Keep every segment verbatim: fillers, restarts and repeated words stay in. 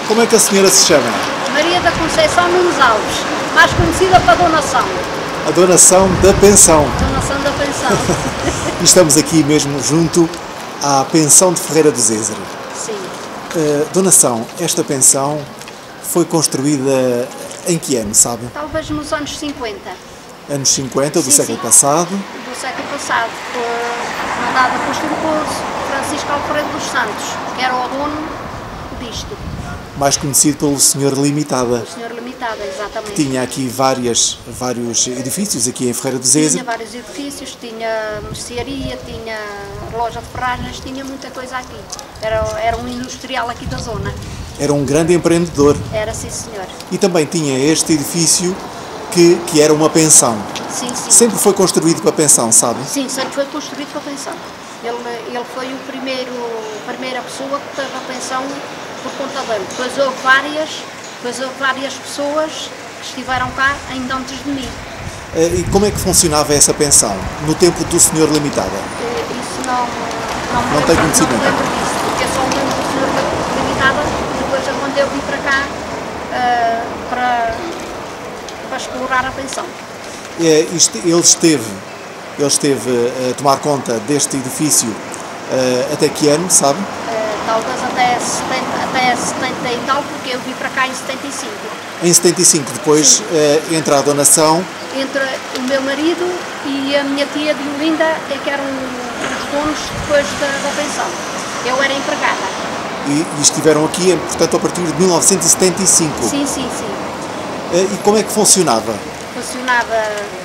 Como é que a senhora se chama? Maria da Conceição Nunes Alves, mais conhecida para Donação. A donação da pensão. Donação da pensão. E estamos aqui mesmo junto à pensão de Ferreira do Zézere. Sim. Uh, donação, esta pensão foi construída em que ano, sabe? Talvez nos anos cinquenta. Anos cinquenta do Sim, século sim. passado. Do século passado. Foi mandada construir por Francisco Alfredo dos Santos, que era o dono disto. Mais conhecido pelo senhor Limitada. O senhor Limitada, exatamente. Tinha aqui várias, vários edifícios aqui em Ferreira do Zézere. Tinha vários edifícios, tinha mercearia, tinha loja de ferragens, tinha muita coisa aqui. Era, era um industrial aqui da zona. Era um grande empreendedor. Era, sim, senhor. E também tinha este edifício que, que era uma pensão. Sim, sim. Sempre foi construído para pensão, sabe? Sim, sempre foi construído para pensão. Ele, ele foi o primeiro, a primeira pessoa que teve a pensão por conta dele. Depois houve várias, depois houve várias pessoas que estiveram cá ainda antes de mim. E como é que funcionava essa pensão no tempo do senhor Limitada? Isso não, não, me Não lembro, tem conhecimento? Não me lembro disso, porque eu só me lembro do senhor Limitada depois é quando eu vim para cá uh, para, para explorar a pensão. É, isto, ele esteve, ele esteve a tomar conta deste edifício uh, até que ano, sabe? Talvez até setenta, até setenta e tal, porque eu vim para cá em setenta e cinco. Em setenta e cinco, depois uh, entra a donação. Entre o meu marido e a minha tia de Olinda, é que eram os donos depois da, da pensão. Eu era empregada. E, e estiveram aqui, portanto, a partir de mil novecentos e setenta e cinco. Sim, sim, sim. Uh, e como é que funcionava? Funcionava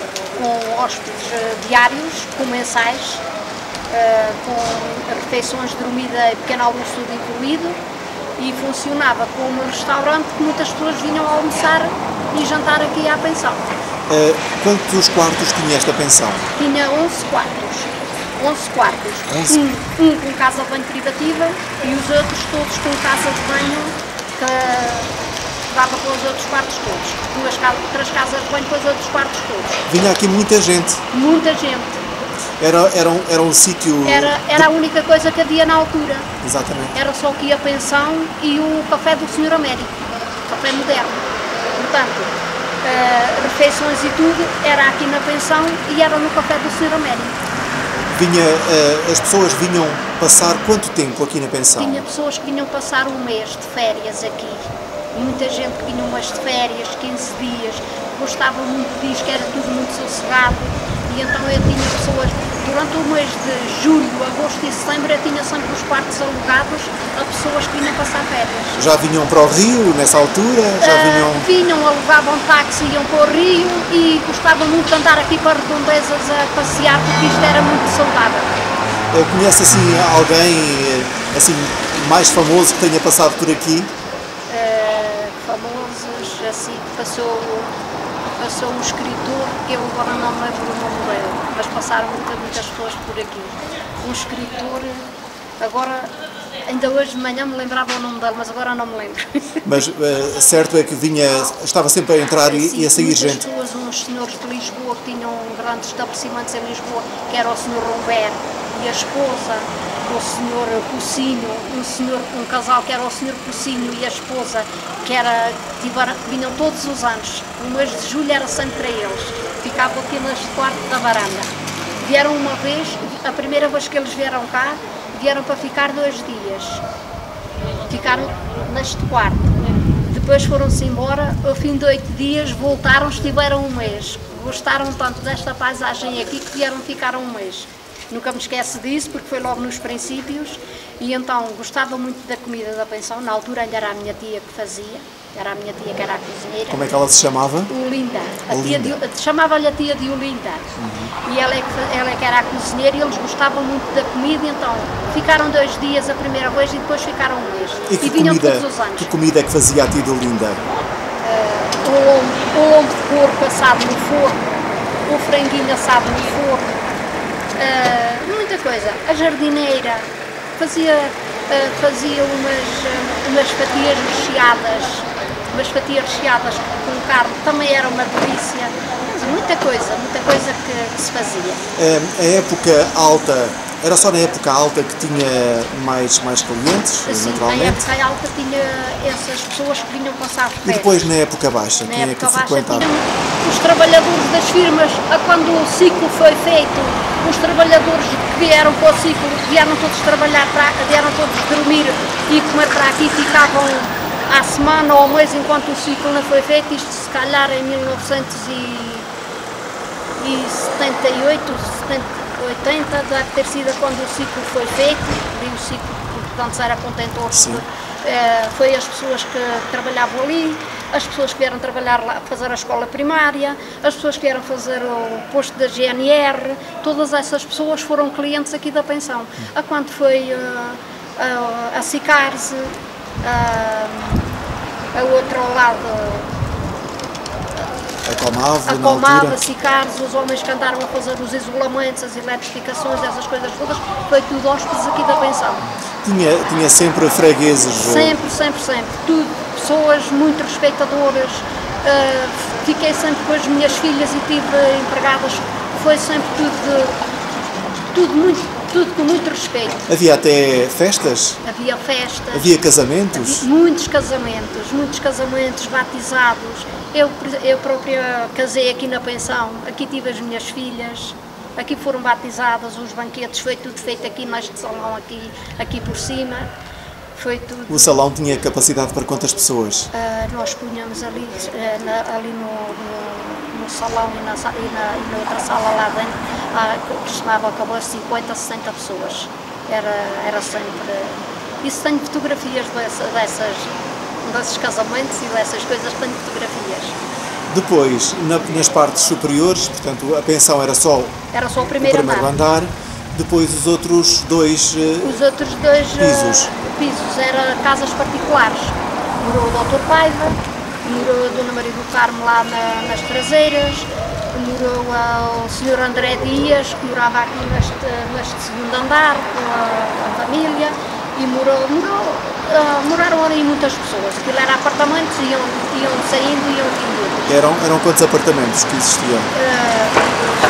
com hóspedes diários, com mensais, Uh, com refeições de dormida e pequeno almoço tudo incluído, e funcionava como um restaurante que muitas pessoas vinham almoçar e jantar aqui à pensão. Uh, quantos quartos tinha esta pensão? Tinha onze quartos. onze quartos. onze? Um, um com casa de banho privativa e os outros todos com casa de banho que dava para os outros quartos todos. Duas, três casas de banho para os outros quartos todos. Vinha aqui muita gente. Muita gente. Era, era, um, era um sítio... Era, era a única coisa que havia na altura. Exatamente. Era só aqui a pensão e o café do senhor Américo, café moderno. Portanto, uh, refeições e tudo era aqui na pensão e era no café do senhor Américo. Vinha, uh, as pessoas vinham passar quanto tempo aqui na pensão? Tinha pessoas que vinham passar um mês de férias aqui. Muita gente que vinha um mês de férias, quinze dias, gostava muito disso, que era tudo muito sossegado. E então eu tinha pessoas, durante o mês de julho, agosto e setembro, eu tinha sempre os quartos alugados a pessoas que vinham passar férias. Já vinham para o Rio, nessa altura? Já vinham... Uh, vinham, alugavam táxi, iam para o Rio e gostavam muito de andar aqui para Redondezas a passear, porque isto era muito saudável. Uh, conhece assim alguém assim, mais famoso que tenha passado por aqui? Uh, famosos, assim, que passou... Passou um escritor, que eu agora não me lembro o nome dele, mas passaram muitas, muitas pessoas por aqui. Um escritor, agora, ainda hoje de manhã me lembrava o nome dele, mas agora não me lembro. Mas uh, certo é que vinha, estava sempre a entrar e, Sim, e a sair muitas gente. pessoas, uns senhores de Lisboa que tinham grandes estabelecimentos em Lisboa, que era o senhor Rombert e a esposa, o senhor Pocinho, um, senhor, um casal que era o senhor Pocinho e a esposa, que era, tiveram, vinham todos os anos. O mês de julho era sempre para eles. Ficavam aqui neste quarto da varanda. Vieram uma vez, a primeira vez que eles vieram cá, vieram para ficar dois dias. Ficaram neste quarto. Depois foram-se embora, ao fim de oito dias voltaram, estiveram um mês. Gostaram tanto desta paisagem aqui que vieram ficar um mês. Nunca me esqueço disso, porque foi logo nos princípios, e então gostava muito da comida da pensão. Na altura ainda era a minha tia que fazia, era a minha tia que era a cozinheira. Como é que ela se chamava? Olinda. Chamava-lhe a tia de Olinda. Uhum. E ela é, que, ela é que era a cozinheira e eles gostavam muito da comida, então ficaram dois dias a primeira vez e depois ficaram um mês. E, que e vinham comida, todos os anos. Que comida é que fazia a tia de Olinda? Uh, o, lombo, o lombo de porco assado no forno, o franguinho assado no forno. Uh, muita coisa. A jardineira fazia, uh, fazia umas, uh, umas fatias recheadas, umas fatias recheadas com carne, também era uma delícia. Muita coisa, muita coisa que, que se fazia. Uh, a época alta Era só na época alta que tinha mais, mais clientes, Assim, naturalmente? na época alta tinha essas pessoas que vinham passar férias. E depois na época baixa, Na quem época é que baixa frequentava? tinham os trabalhadores das firmas, a quando o ciclo foi feito, os trabalhadores que vieram para o ciclo, vieram todos trabalhar, para, vieram todos dormir e comer para aqui, ficavam à semana ou ao mês enquanto o ciclo não foi feito, isto se calhar em mil novecentos e setenta e oito, oitenta, deve ter sido quando o ciclo foi feito, e o ciclo, portanto, era contentor, eh, foi as pessoas que trabalhavam ali, as pessoas que vieram trabalhar lá, fazer a escola primária, as pessoas que vieram fazer o posto da G N R, todas essas pessoas foram clientes aqui da pensão. A quando foi uh, a, a Sicarse, a, a outra ao lado, a Comave, a Comave, a Sicarse, os homens que andaram a fazer os isolamentos, as eletrificações, essas coisas todas, foi tudo hóspedes aqui da pensão. Tinha, tinha sempre fregueses? Sempre, sempre, sempre. Tudo. Pessoas muito respeitadoras. Uh, fiquei sempre com as minhas filhas e tive empregadas. Foi sempre tudo, tudo, muito, tudo com muito respeito. Havia até festas? Havia festas. Havia casamentos? Havia muitos casamentos, muitos casamentos, batizados. Eu, eu própria casei aqui na pensão, aqui tive as minhas filhas, aqui foram batizadas, os banquetes, foi tudo feito aqui neste salão, aqui, aqui por cima, foi tudo. O salão tinha capacidade para quantas pessoas? Uh, nós punhamos ali, uh, na, ali no, no, no salão e na, e, na, e na outra sala lá dentro, uh, que chamava acabou cinquenta, sessenta pessoas, era, era sempre. Isso tenho fotografias dessa, dessas. desses casamentos e dessas coisas, tenho fotografias. Depois, na, nas partes superiores, portanto, a pensão era só, era só o primeiro, o primeiro andar. andar, depois os outros dois Os outros dois pisos. Uh, pisos, eram casas particulares. Morou o doutor Paiva, morou a Dona Maria do Carmo lá na, nas traseiras, morou uh, o senhor André Dias, que morava aqui neste, neste segundo andar, com a, a família, e morou, morou, uh, moraram ali muitas pessoas. Aquilo era apartamentos, iam, iam saindo e iam vindo. Eram, eram quantos apartamentos que existiam? Uh,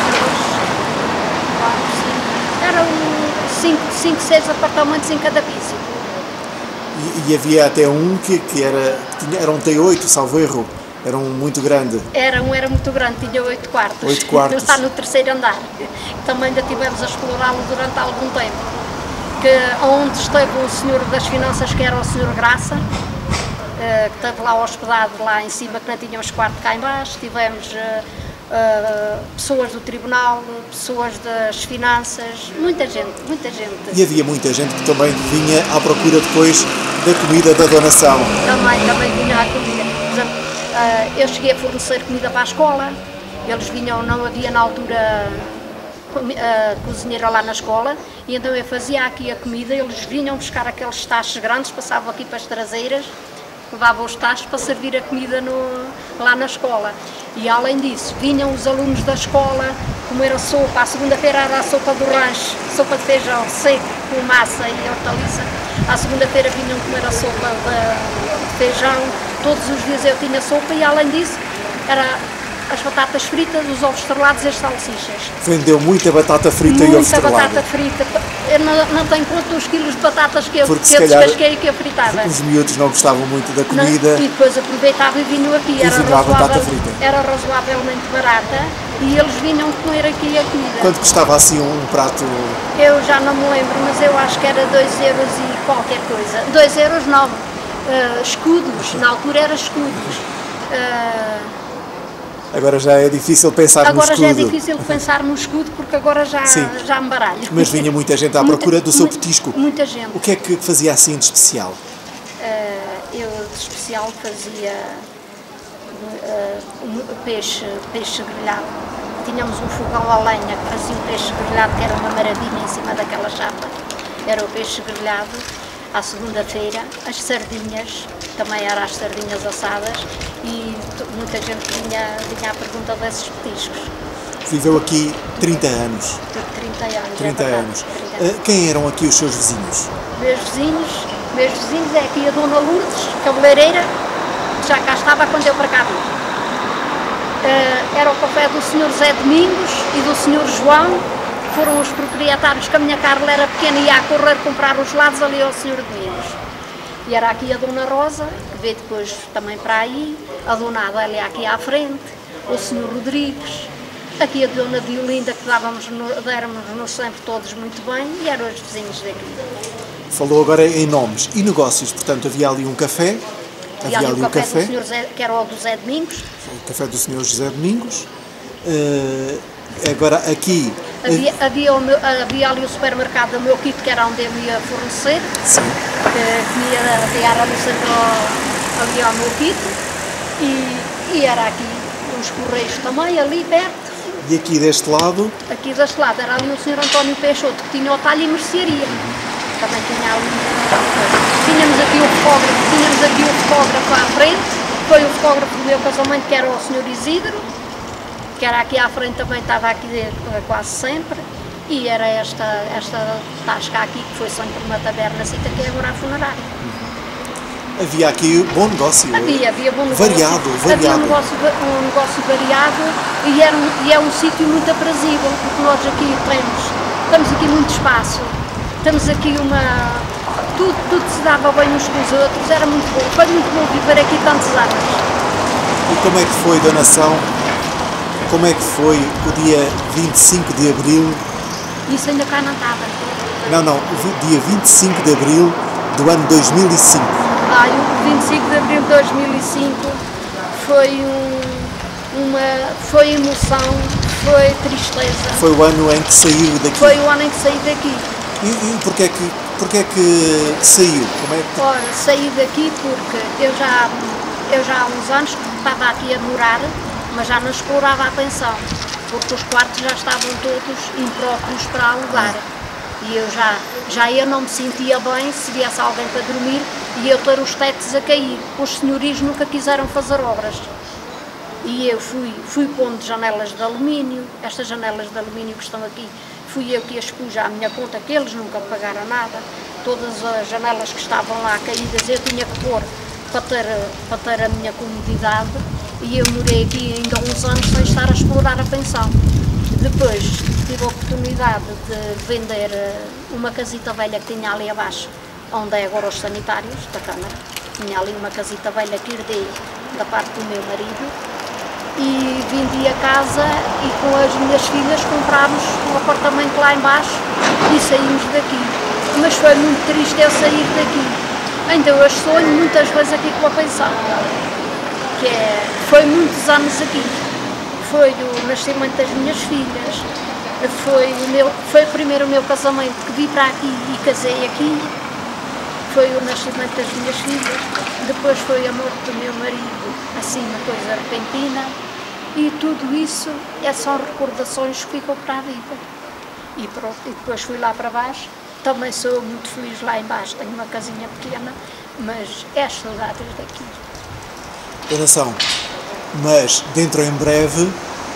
eram cinco, seis apartamentos em cada piso. E, e havia até um que, que era, que tinha, era um T oito, salvo erro, era um muito grande. Era um, era muito grande, tinha oito quartos. Oito quartos. Está no terceiro andar. Também ainda tivemos a explorá-lo durante algum tempo. Que, onde esteve o senhor das finanças, que era o senhor Graça, uh, que esteve lá hospedado lá em cima, que não tínhamos quarto cá em baixo. Tivemos uh, uh, pessoas do tribunal, pessoas das finanças, muita gente, muita gente. E havia muita gente que também vinha à procura depois da comida da donação. Também, também vinha à comida. Por exemplo, uh, eu cheguei a fornecer comida para a escola, eles vinham, não havia na altura a cozinheira lá na escola, e então eu fazia aqui a comida, eles vinham buscar aqueles tachos grandes, passavam aqui para as traseiras, levavam os tachos para servir a comida no, lá na escola. E além disso, vinham os alunos da escola comer a sopa, à segunda-feira era a sopa do rancho, sopa de feijão seco com massa e hortaliça, à segunda-feira vinham comer a sopa de feijão, todos os dias eu tinha sopa, e além disso, era as batatas fritas, os ovos estrelados e as salsichas. Vendeu muita batata frita muita e ovos estrelados. Muita batata frita. Eu não, não tenho conta os quilos de batatas que eu, Porque, que eu descasquei e que eu fritava. Os miúdos não gostavam muito da comida. Não, e depois aproveitava e vinham aqui. E Era, vinham a batata razoável, frita. Era razoavelmente barata e eles vinham comer aqui a comida. Quanto custava assim um prato? Eu já não me lembro, mas eu acho que era dois euros e qualquer coisa. dois euros não. Uh, escudos, na altura era escudos. Uh, Agora já é difícil pensar agora no escudo. Agora já é difícil pensar no escudo, porque agora já, já me baralho. Mas vinha muita gente à procura muita, do seu petisco. Muita gente. O que é que fazia assim de especial? Uh, eu de especial fazia uh, um peixe, peixe grelhado. Tínhamos um fogão a lenha que fazia um peixe grelhado, que era uma maravilha em cima daquela chapa. Era o peixe grelhado. À segunda-feira, as sardinhas, também eram as sardinhas assadas, e muita gente vinha, vinha à pergunta desses petiscos. Viveu aqui trinta anos. trinta anos. trinta é anos. Uh, quem eram aqui os seus vizinhos? Meus vizinhos, meus vizinhos é aqui a Dona Lourdes, cabeleireira, que já cá estava quando eu para cá vim. Uh, era o café do senhor Zé Domingos e do senhor João, foram os proprietários, que a minha Carla era pequena e ia a correr comprar os gelados ali ao senhor Domingos. E era aqui a Dona Rosa, que veio depois também para aí, a Dona Adélia aqui à frente, o senhor Rodrigues, aqui a Dona Diolinda, que dávamos no, déramos-nos sempre todos muito bem, e eram os vizinhos daqui. Falou agora em nomes e negócios, portanto havia ali um café, havia, havia ali um café, café. Do senhor Zé, que era o do Zé Domingos. O café do senhor José Domingos. Uh, agora aqui... Havia, havia, o meu, havia ali o supermercado do meu kit, que era onde eu me ia fornecer. Sim. Que me ia enviar ali, ali ao meu kit. E, e era aqui os correios também, ali perto. E aqui deste lado? Aqui deste lado era ali o senhor António Peixoto, que tinha o talho e mercearia. Também tinha ali. Tínhamos aqui o fotógrafo, tínhamos aqui o fotógrafo à frente. Foi o fotógrafo do meu casamento, que era o senhor Isidro, que era aqui à frente, também estava aqui quase sempre, e era esta, esta tasca aqui, que foi sempre uma taberna, assim, que é agora a funerária. Havia aqui bom negócio. Havia, havia bom negócio. Variado, variado. Havia um negócio, um negócio variado e, era um, e é um sítio muito aprazível, porque nós aqui temos, temos aqui muito espaço, temos aqui uma... Tudo, tudo se dava bem uns com os outros, era muito bom, foi muito bom viver aqui tantos anos. E como é que foi, Dona São? Como é que foi o dia vinte e cinco de Abril? Isso ainda cá não estava. Não, não, o dia vinte e cinco de Abril do ano dois mil e cinco. Ah, o vinte e cinco de Abril de dois mil e cinco foi um, uma, foi emoção, foi tristeza. Foi o ano em que saiu daqui? Foi o ano em que saí daqui. E, e porquê é que, porquê é que saiu? Como é que... Ora, saí daqui porque eu já, eu já há uns anos estava aqui a morar, mas já não explorava a pensão, porque os quartos já estavam todos impróprios para alugar. E eu já, já eu não me sentia bem se viesse alguém para dormir e eu ter os tetos a cair. Os senhorios nunca quiseram fazer obras. E eu fui, fui pondo janelas de alumínio, estas janelas de alumínio que estão aqui, fui eu que as pus à minha conta, que eles nunca pagaram nada. Todas as janelas que estavam lá caídas eu tinha que pôr para ter, para ter a minha comodidade. E eu morei aqui ainda uns anos sem estar a explorar a pensão. Depois tive a oportunidade de vender uma casita velha que tinha ali abaixo, onde é agora os sanitários da Câmara. Tinha ali uma casita velha que herdei da parte do meu marido e vendi a casa e com as minhas filhas comprámos um apartamento lá embaixo e saímos daqui. Mas foi muito triste eu sair daqui. Ainda hoje sonho muitas vezes aqui com a pensão. Que é, foi muitos anos aqui, foi o nascimento das minhas filhas, foi, o meu, foi primeiro o meu casamento que vim para aqui e casei aqui, foi o nascimento das minhas filhas, depois foi a morte do meu marido, assim uma coisa repentina, e tudo isso é só recordações que ficam para a vida. E pronto, e depois fui lá para baixo, também sou muito feliz lá embaixo, tenho uma casinha pequena, mas é as saudades daqui. Dona São, mas dentro em breve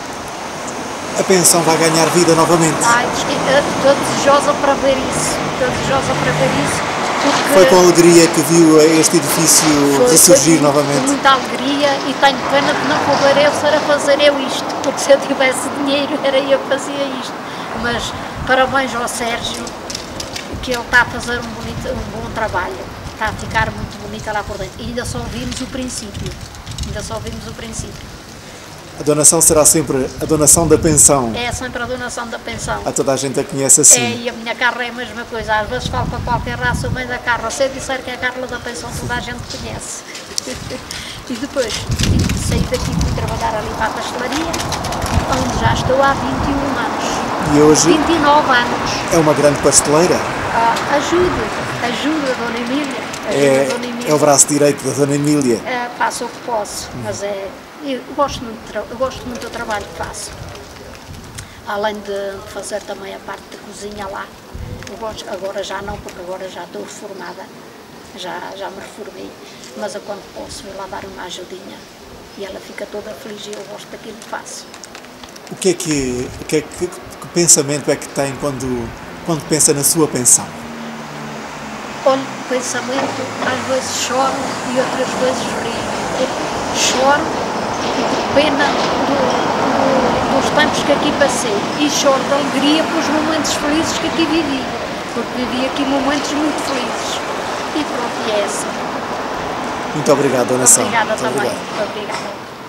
a pensão vai ganhar vida novamente. Ai, estou desejosa para ver isso, estou desejosa para ver isso. Porque foi com alegria que viu este edifício foi, ressurgir foi novamente? Com muita alegria e tenho pena de não poder eu ser a fazer eu isto, porque se eu tivesse dinheiro era eu que fazia isto. Mas parabéns ao Sérgio, que ele está a fazer um, bonito, um bom trabalho, está a ficar muito bonita lá por dentro. E ainda só vimos o princípio. Ainda só vimos o princípio. A donação será sempre a donação da pensão? É sempre a donação da pensão. A toda a gente a conhece assim? É, e a minha Carla é a mesma coisa. Às vezes falo para qualquer raça, o meio da Carla. Se eu disser que é a Carla da pensão, toda a gente conhece. E depois saí daqui e fui trabalhar ali para a pastelaria, onde já estou há vinte e um anos. E hoje? vinte e nove anos. É uma grande pasteleira? Ah, ajudo, ajudo a Dona Emília. É, Dona Emília. É o braço direito da Dona Emília? É, faço o que posso, mas é, eu gosto muito, eu gosto muito do trabalho que faço. Além de fazer também a parte da cozinha lá. Eu gosto, agora já não, porque agora já estou reformada, já, já me reformei, mas eu quando posso vou lá dar uma ajudinha e ela fica toda feliz e eu gosto daquilo que faço. O que é que, o que, é que, que pensamento é que tem quando, quando pensa na sua pensão? Olha, o pensamento, às vezes choro e outras vezes rio. Choro de pena do, do, pelos tempos que aqui passei e choro de alegria pelos momentos felizes que aqui vivi, porque vivi aqui momentos muito felizes. E pronto, e é assim. Muito obrigado, Dona Sá. Obrigada Muito também. obrigado. Obrigada.